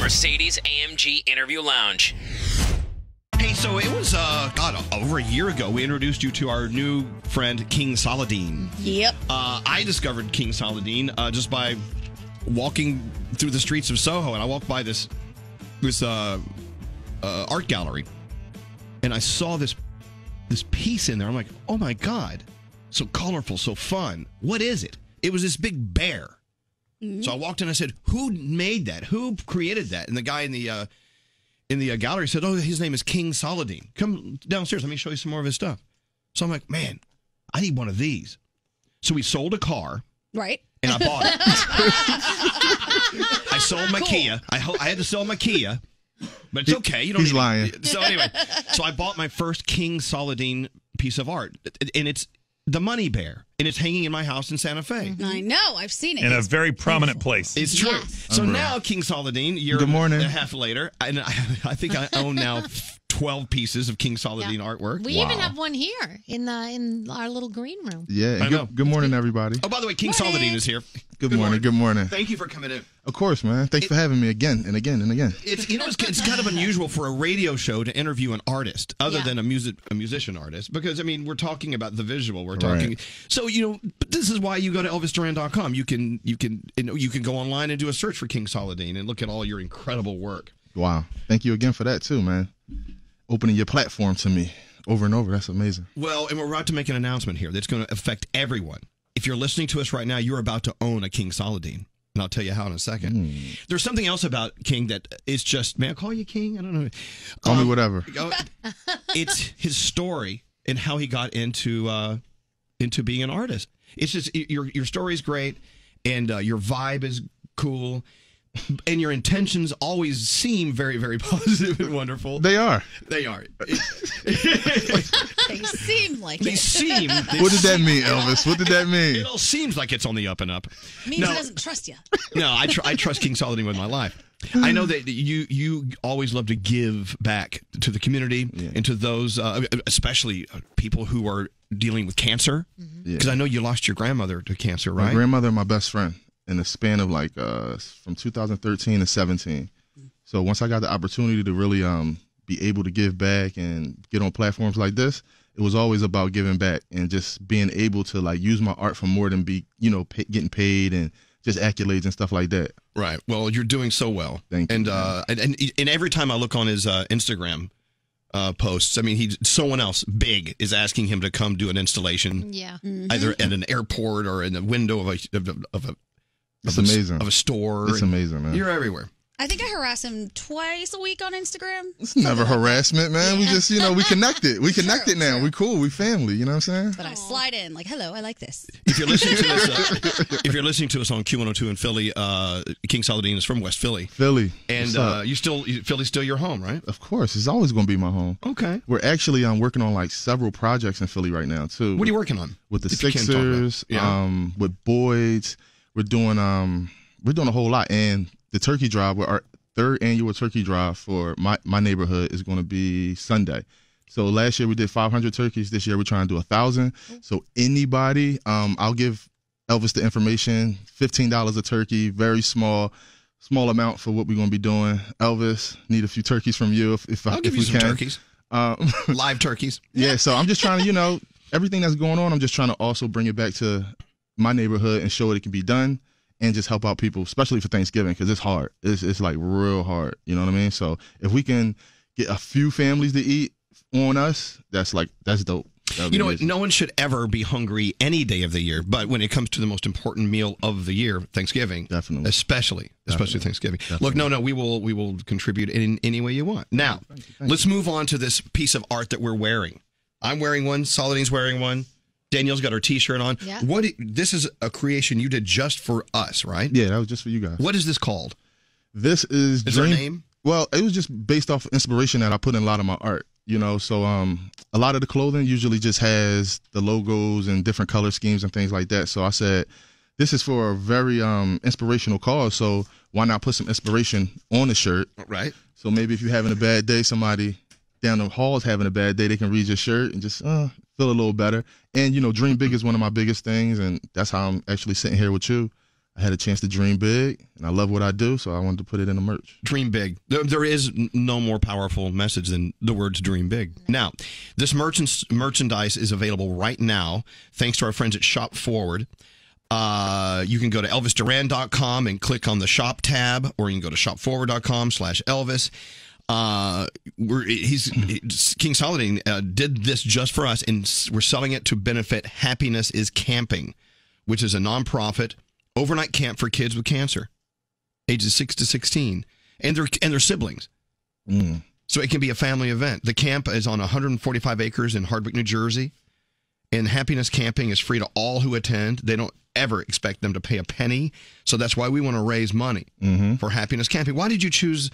Mercedes-AMG Interview Lounge. Hey, so it was, over a year ago, we introduced you to our new friend, Kingsaladeen. Yep. I discovered Kingsaladeen just by walking through the streets of Soho, and I walked by this art gallery, and I saw this piece in there. I'm like, oh my God, so colorful, so fun. What is it? It was this big bear. Mm-hmm. So I walked in and I said, who made that? Who created that? And the guy in the gallery said, oh, his name is Kingsaladeen. Come downstairs, let me show you some more of his stuff. So I'm like, man, I need one of these. So we sold a car. Right. And I bought it. I sold my Kia. I had to sell my Kia. But it's okay. You don't He's lying. So anyway, so I bought my first Kingsaladeen piece of art. And it's the Money Bear. And it's hanging in my house in Santa Fe. I know. I've seen it. In a very prominent place. It's true. Yes. So now, Kingsaladeen, you're Good morning. a half later. And I think I own now 12 pieces of Kingsaladeen artwork. We even have one here in our little green room. Yeah. And good morning, everybody. Oh, by the way, Kingsaladeen is here. Good morning. Good morning. Thank you for coming in. Of course, man. Thanks for having me again and again and again. It's kind of unusual for a radio show to interview an artist other than a musician artist, because I mean we're talking about the visual. We're talking. Right. So this is why you go to ElvisDuran.com. You can go online and do a search for Kingsaladeen and look at all your incredible work. Wow. Thank you again for that too, man. Opening your platform to me over and over. That's amazing. Well, and we're about to make an announcement here that's going to affect everyone. If you're listening to us right now, you're about to own a Kingsaladeen. And I'll tell you how in a second. There's something else about King that is just, may I call you King? I don't know. Call me whatever. It's his story and how he got into being an artist. It's just, your story is great, and your vibe is cool. And your intentions always seem very, very positive and wonderful. They are. They are. They seem like They it. seem. What did that mean, Elvis? What did that mean? It all seems like it's on the up and up. Means he doesn't trust you. No, I trust Kingsaladeen with my life. I know that you always love to give back to the community and to those, especially people who are dealing with cancer. Because I know you lost your grandmother to cancer, right? My grandmother and my best friend. In the span of from 2013 to 17. So once I got the opportunity to really be able to give back and get on platforms like this, it was always about giving back and just being able to use my art for more than getting paid and just accolades and stuff like that. Right. Well, you're doing so well. Thank you. And every time I look on his Instagram posts, I mean, someone else big is asking him to come do an installation. Yeah. Either at an airport or in the window of a It's amazing. Of a store. It's amazing, man. You're everywhere. I think I harass him twice a week on Instagram. It's never harassment, man. We just, we connected. We connected now. We cool. We family. You know what I'm saying? But I slide in like, hello, I like this. If you're listening to us, on Q102 in Philly, Kingsaladeen is from West Philly. Philly. And Philly's still your home, right? Of course. It's always going to be my home. Okay. We're actually working on several projects in Philly right now too. What are you working on? With the Sixers, with Boyd's. We're doing a whole lot, and the turkey drive, our third annual turkey drive for my neighborhood is going to be Sunday. So last year we did 500 turkeys. This year we're trying to do 1,000. So anybody, I'll give Elvis the information. $15 a turkey, very small amount for what we're going to be doing. Elvis, need a few turkeys from you if I'll give you some turkeys. Live turkeys. Yeah. So I'm just trying to, everything that's going on. I'm just trying to also bring it back to my neighborhood and show it can be done and just help out people, especially for Thanksgiving, because it's hard. It's real hard. You know what I mean? So if we can get a few families to eat on us, that's dope. You know what? No one should ever be hungry any day of the year, but when it comes to the most important meal of the year, Thanksgiving, definitely, especially Thanksgiving. Definitely. Look, no, we will contribute in any way you want. Now, let's move on to this piece of art that we're wearing. I'm wearing one. Saladeen's wearing one. Danielle's got her T-shirt on. Yeah. This is a creation you did just for us, right? Yeah, that was just for you guys. What is this called? This is there a name? Well, it was just based off inspiration that I put in a lot of my art. So a lot of the clothing usually just has the logos and different color schemes and things like that. So I said, this is for a very inspirational cause. So why not put some inspiration on the shirt? Right. So maybe if you're having a bad day, somebody down the hall is having a bad day, they can read your shirt and just feel a little better. And, dream big is one of my biggest things. And that's how I'm actually sitting here with you. I had a chance to dream big, and I love what I do, so I wanted to put it in the merch. Dream big. There is no more powerful message than the words dream big. Now, this merchandise is available right now, thanks to our friends at Shop Forward. You can go to elvisduran.com and click on the shop tab, or you can go to shopforward.com/Elvis. Kingsaladeen did this just for us, and we're selling it to benefit Happiness is Camping, which is a nonprofit overnight camp for kids with cancer, ages 6 to 16, and their siblings. So it can be a family event. The camp is on 145 acres in Hardwick, New Jersey, and Happiness Camping is free to all who attend. They don't ever expect them to pay a penny, so that's why we want to raise money for Happiness Camping. Why did you choose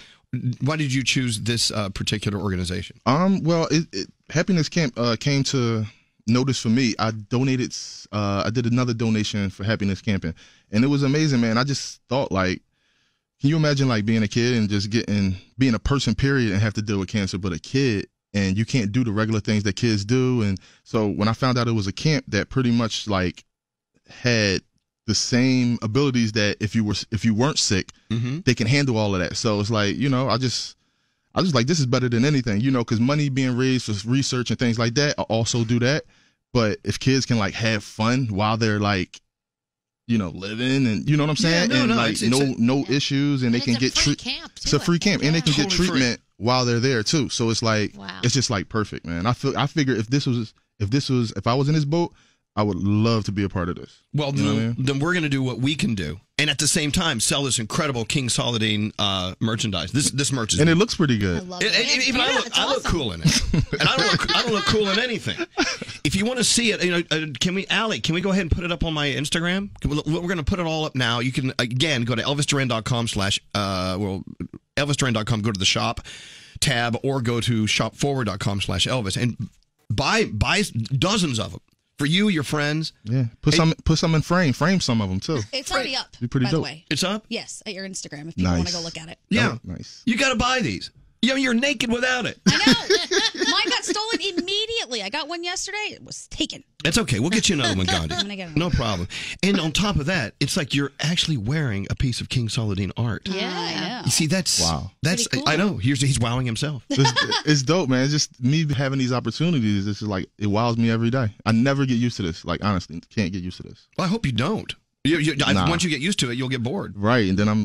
this particular organization? Well, Happiness Camp came to notice for me. I donated. I did another donation for Happiness Camping, and it was amazing, man. I just thought, like, can you imagine like being a kid and just being a person, period, and have to deal with cancer, but a kid, and you can't do the regular things that kids do. And so when I found out it was a camp that pretty much like had the same abilities that if you weren't sick, they can handle all of that. So it's like, you know, I just like, this is better than anything, you know, because money being raised for research and things like that, I also do that. But if kids can like have fun while they're like, you know, living, and you know what I'm saying, no issues, and they can get treatment. It's a free camp, and they can get treatment while they're there too. So it's like, it's just like perfect, man. I figure if I was in this boat, I would love to be a part of this. Well, then we're going to do what we can do, and at the same time sell this incredible Kingsaladeen merchandise. This merch is, and it looks pretty good. I love it. Even I look cool in it, and I don't look cool in anything. If you want to see it, you know, can we go ahead and put it up on my Instagram? We're going to put it all up now. You can again go to elvisduran.com elvisduran.com. Go to the shop tab, or go to shopforward.com/Elvis and buy dozens of them. For you, your friends. Yeah. Put some in frame. Frame some of them, too. It's already up, be pretty by dope. the way. It's up? Yes, at your Instagram if people want to go look at it. Yeah. Nice. You got to buy these. You know, you're naked without it. I know. Mine got stolen immediately. I got one yesterday. It was taken. That's okay. We'll get you another one, Gandhi. I'm gonna get No problem. And on top of that, it's like you're actually wearing a piece of Kingsaladeen art. Yeah, I know. You see, that's Cool. I know. He's wowing himself. It's dope, man. It's just me having these opportunities. It's just like, it wows me every day. I never get used to this. Like, honestly, can't get used to this. Well, I hope you don't. Once you get used to it, you'll get bored. Right, and then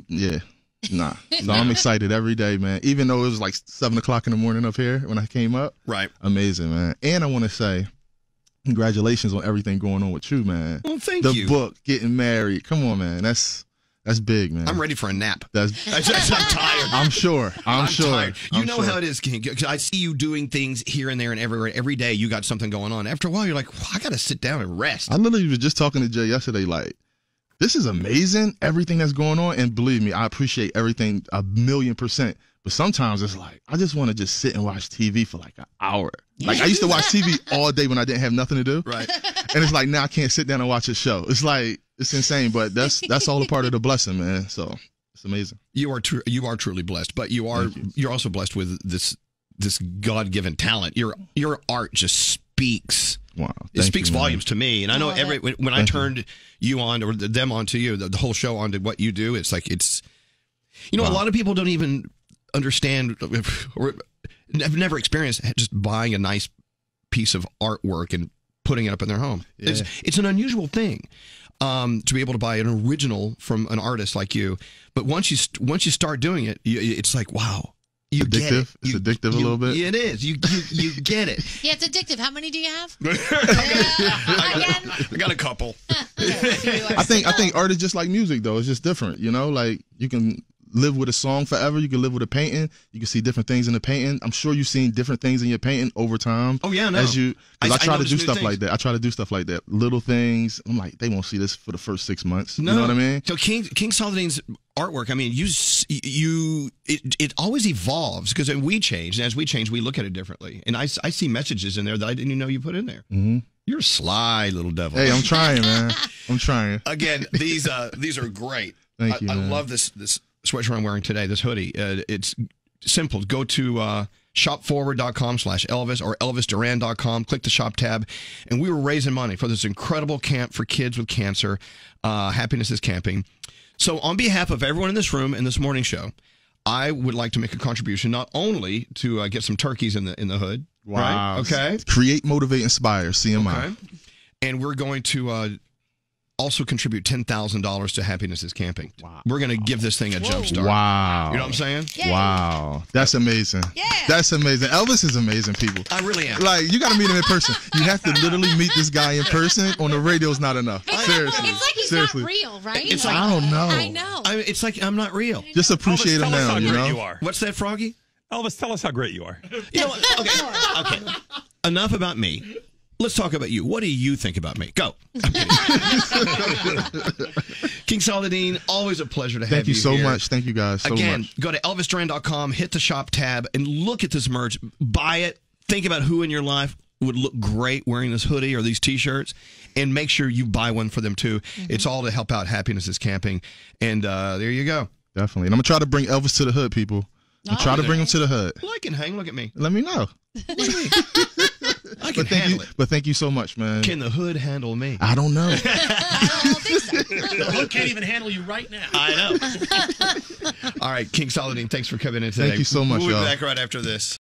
So I'm excited every day, man. Even though it was like 7 o'clock in the morning up here when I came up. Right. Amazing, man. And I want to say, congratulations on everything going on with you, man. Well, thank you. The book, getting married. Come on, man. That's big, man. I'm ready for a nap. I'm tired. I'm sure. I'm sure. Tired. You know how it is, King. I see you doing things here and there and everywhere. Every day you got something going on. After a while, you're like, well, I got to sit down and rest. I literally was just talking to Jay yesterday, like, this is amazing, everything that's going on. And believe me, I appreciate everything 1,000,000%. But sometimes it's like, I just want to just sit and watch TV for like an hour. Like, I used to watch TV all day when I didn't have nothing to do. Right. And it's like, now I can't sit down and watch a show. It's like, it's insane. But that's all a part of the blessing, man. So it's amazing. You are truly blessed. But you're also blessed with this God-given talent. Your art just speaks. Wow. It speaks volumes to me. And I know when I turned you on, or them onto you, the whole show onto what you do, it's like, a lot of people don't even understand or have never experienced just buying a nice piece of artwork and putting it up in their home. Yeah. It's an unusual thing to be able to buy an original from an artist like you. But once you start doing it, it's like, wow. You addictive. Get it. It's addictive a little bit. It is. You get it. Yeah, it's addictive. How many do you have? I got a couple. I think art is just like music, though. It's just different, you know. Like, you can live with a song forever. You can live with a painting. You can see different things in the painting. I'm sure you've seen different things in your painting over time. Oh yeah, no. Because I try to do stuff like that. I try to do stuff like that. Little things. I'm like, they won't see this for the first 6 months. No. You know what I mean? So Kingsaladeen's artwork, I mean, it always evolves, because we change, and as we change, we look at it differently. And I see messages in there that I didn't even know you put in there. Mm-hmm. You're a sly little devil. Hey, I'm trying, man. I'm trying. Again, these are great. Thank you. I love this sweatshirt I'm wearing today. This hoodie. It's simple. Go to shopforward.com/Elvis or ElvisDuran.com. Click the shop tab. And we were raising money for this incredible camp for kids with cancer. Happiness is Camping. So on behalf of everyone in this room and this morning show, I would like to make a contribution not only to get some turkeys in the hood. Wow. Right? Okay. Create, motivate, inspire. CMI. Okay. And we're going to also contribute $10,000 to Happiness is Camping. Wow. We're going to give this thing a jump start. Wow. You know what I'm saying? Yay. Wow. That's amazing. Yeah. That's amazing. Elvis is amazing, people. I really am. Like, you got to meet him in person. You have to literally meet this guy in person. On the radio is not enough. Seriously. It's like he's Seriously. not real, right? It's like, I don't know. I know. it's like I'm not real. Just appreciate Elvis, him tell us now, how you great know? you are. What's that, Froggy? Elvis, tell us how great you are. You know what? Okay. Enough about me. Let's talk about you. What do you think about me? Go. I'm kidding. Kingsaladeen, always a pleasure to have you. Thank you so here. much. Thank you guys so Again, much. go to ElvisDuran.com, hit the shop tab, and look at this merch. Buy it. Think about who in your life would look great wearing this hoodie or these T-shirts, and make sure you buy one for them too. It's all to help out Happiness is Camping. And there you go. Definitely. And I'm going to try to bring Elvis to the hood, people. I'm try to bring him to the hood. Well, I can hang. Look at me. Let me know. What do you mean? I can handle it. But thank you so much, man. Can the hood handle me? I don't know. The hood can't even handle you right now. I know. All right, Kingsaladeen, thanks for coming in today. Thank you so much, We'll be y'all. back right after this.